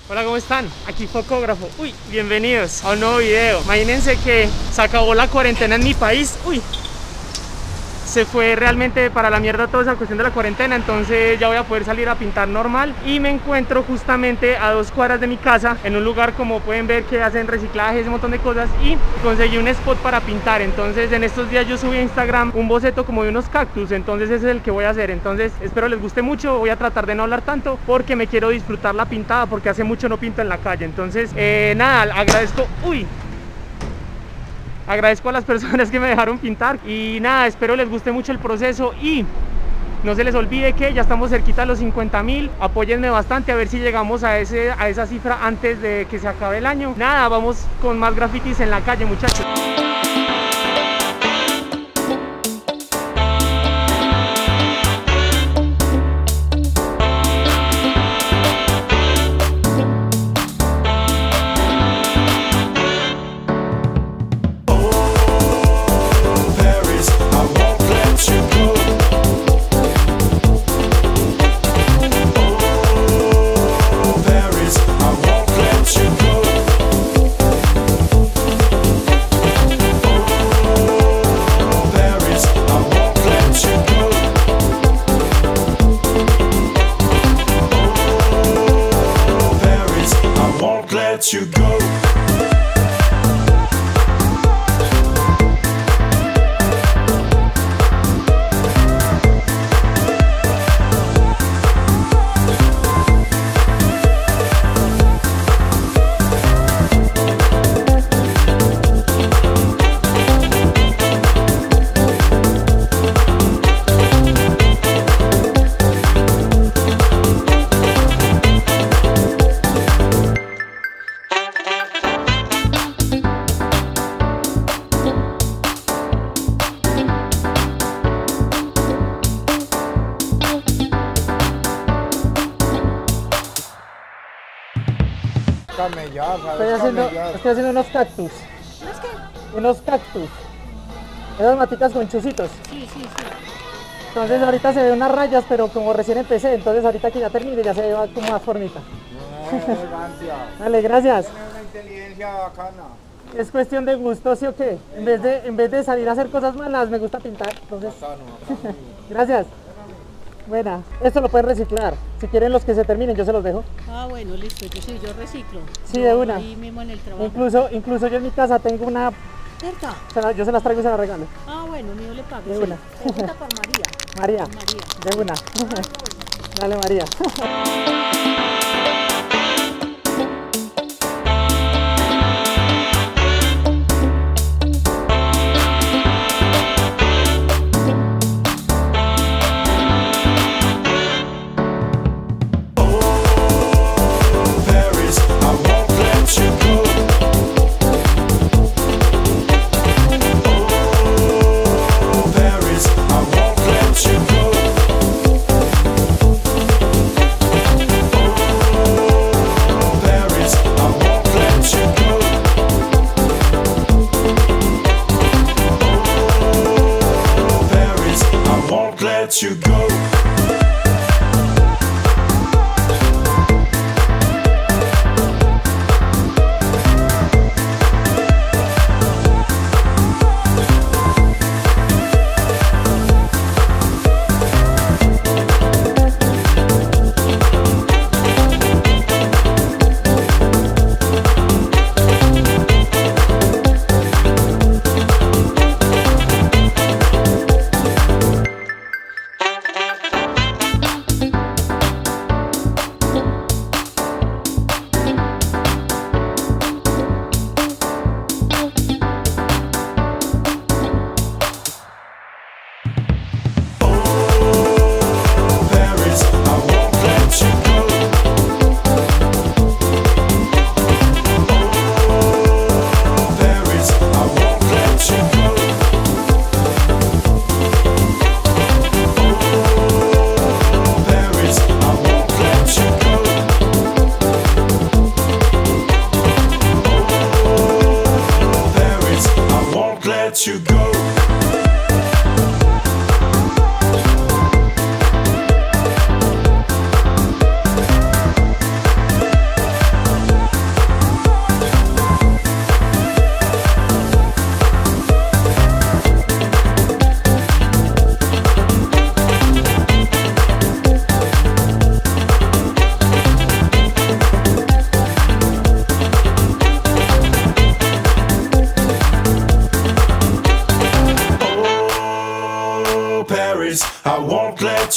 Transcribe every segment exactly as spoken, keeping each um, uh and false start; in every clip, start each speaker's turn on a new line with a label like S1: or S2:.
S1: Hola, ¿cómo están? Aquí Focógrafo. Uy, bienvenidos a un nuevo video. Imagínense que se acabó la cuarentena en mi país. Uy, se fue realmente para la mierda toda esa cuestión de la cuarentena. Entonces ya voy a poder salir a pintar normal. Y me encuentro justamente a dos cuadras de mi casa, en un lugar como pueden ver que hacen reciclaje, ese montón de cosas. Y conseguí un spot para pintar. Entonces en estos días yo subí a Instagram un boceto como de unos cactus. Entonces ese es el que voy a hacer. Entonces espero les guste mucho. Voy a tratar de no hablar tanto porque me quiero disfrutar la pintada, porque hace mucho no pinto en la calle. Entonces eh, nada, agradezco... Uy, agradezco a las personas que me dejaron pintar y nada, espero les guste mucho el proceso y no se les olvide que ya estamos cerquita a los cincuenta mil, apóyenme bastante a ver si llegamos a, ese, a esa cifra antes de que se acabe el año. Nada, vamos con más grafitis en la calle, muchachos.
S2: You go.
S3: Camellar,
S1: Estoy haciendo, estoy haciendo unos cactus.
S4: ¿Unos qué?
S1: Unos cactus. Esas maticas con chusitos.
S4: Sí, sí, sí.
S1: Entonces ahorita se ven unas rayas, pero como recién empecé, entonces ahorita que ya termine ya se ve como más formita.
S3: No, elegancia.
S1: Dale, gracias.
S3: Tiene una inteligencia bacana.
S1: Es cuestión de gusto, ¿sí o qué? En vez de, en vez de salir a hacer cosas malas, me gusta pintar. Entonces,
S3: Bacano, bacano.
S1: gracias. Buena. Esto lo pueden reciclar. Si quieren los que se terminen, yo se los dejo.
S4: Ah, bueno, listo. Yo sí, yo reciclo.
S1: Sí, de una.
S4: Ahí mismo en el trabajo.
S1: Incluso, incluso yo en mi casa tengo una...
S4: ¿Cierto?
S1: se la- yo se las traigo y se las regalo.
S4: Ah, bueno, mío le pago.
S1: De
S4: sí.
S1: una.
S4: Pregunta por María.
S1: María,
S4: Por María.
S1: de una. Dale, María.
S2: You go.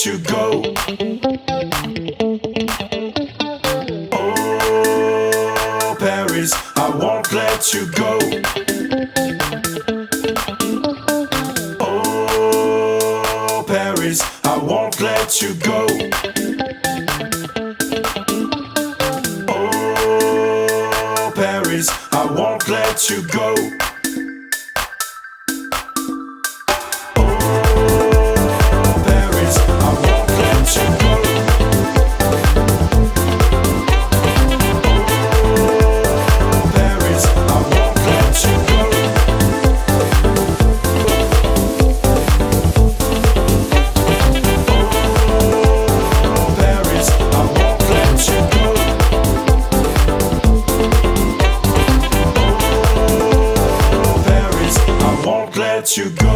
S2: let you go. Oh, Paris, I won't let you go. Oh, Paris, I won't let you go. Oh, Paris, I won't let you go. Let you go.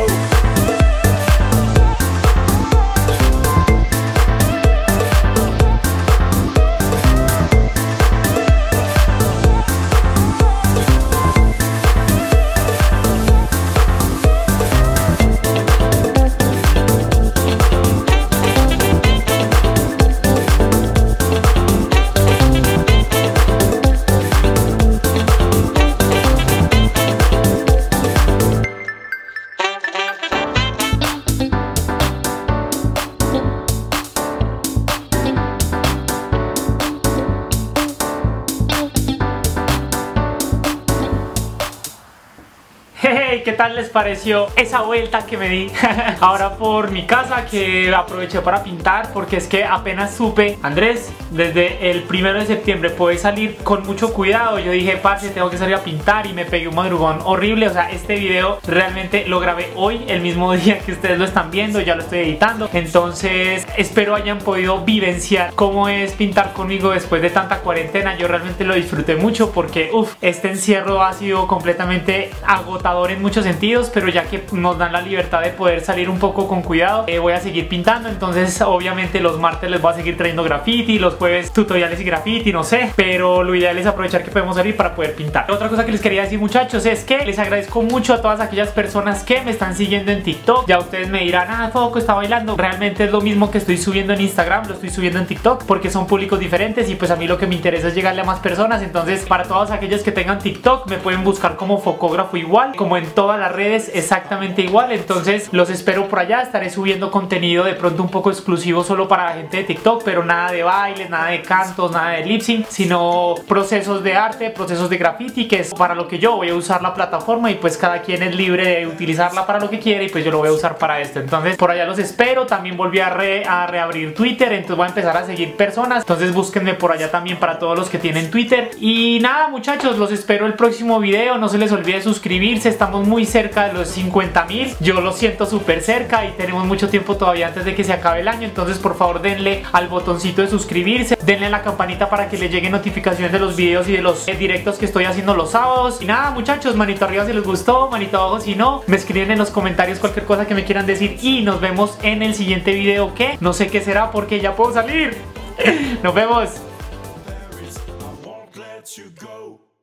S1: Hey, ¿qué tal les pareció esa vuelta que me di ahora por mi casa, que aproveché para pintar? Porque es que apenas supe, Andrés, desde el primero de septiembre puedes salir con mucho cuidado. Yo dije, parce, tengo que salir a pintar y me pegué un madrugón horrible. O sea, este video realmente lo grabé hoy, el mismo día que ustedes lo están viendo, ya lo estoy editando. Entonces espero hayan podido vivenciar cómo es pintar conmigo después de tanta cuarentena. Yo realmente lo disfruté mucho porque, uff, este encierro ha sido completamente agotador en muchos sentidos, pero ya que nos dan la libertad de poder salir un poco con cuidado, eh, voy a seguir pintando. Entonces obviamente los martes les voy a seguir trayendo graffiti, los jueves tutoriales y graffiti, no sé, pero lo ideal es aprovechar que podemos salir para poder pintar. Otra cosa que les quería decir, muchachos, es que les agradezco mucho a todas aquellas personas que me están siguiendo en TikTok. Ya ustedes me dirán, ah, Foco está bailando. Realmente es lo mismo que estoy subiendo en Instagram, lo estoy subiendo en TikTok, porque son públicos diferentes y pues a mí lo que me interesa es llegarle a más personas. Entonces, para todas aquellas que tengan TikTok, me pueden buscar como Focógrafo igual, como en todas las redes exactamente igual. Entonces los espero por allá. Estaré subiendo contenido de pronto un poco exclusivo solo para la gente de TikTok, pero nada de bailes, nada de cantos, nada de lip sync, sino procesos de arte, procesos de graffiti, que es para lo que yo voy a usar la plataforma, y pues cada quien es libre de utilizarla para lo que quiere, y pues yo lo voy a usar para esto. Entonces por allá los espero. También volví a, re, a reabrir Twitter, entonces voy a empezar a seguir personas, entonces búsquenme por allá también para todos los que tienen Twitter. Y nada, muchachos, los espero el próximo video. No se les olvide suscribirse, estamos muy cerca de los cincuenta mil, yo lo siento súper cerca y tenemos mucho tiempo todavía antes de que se acabe el año. Entonces por favor denle al botoncito de suscribirse, denle a la campanita para que les lleguen notificaciones de los videos y de los eh, directos que estoy haciendo los sábados. Y nada, muchachos, manito arriba si les gustó, manito abajo si no, me escriben en los comentarios cualquier cosa que me quieran decir, y nos vemos en el siguiente video, que no sé qué será porque ya puedo salir. Nos vemos.
S2: Paris, I won't let you go.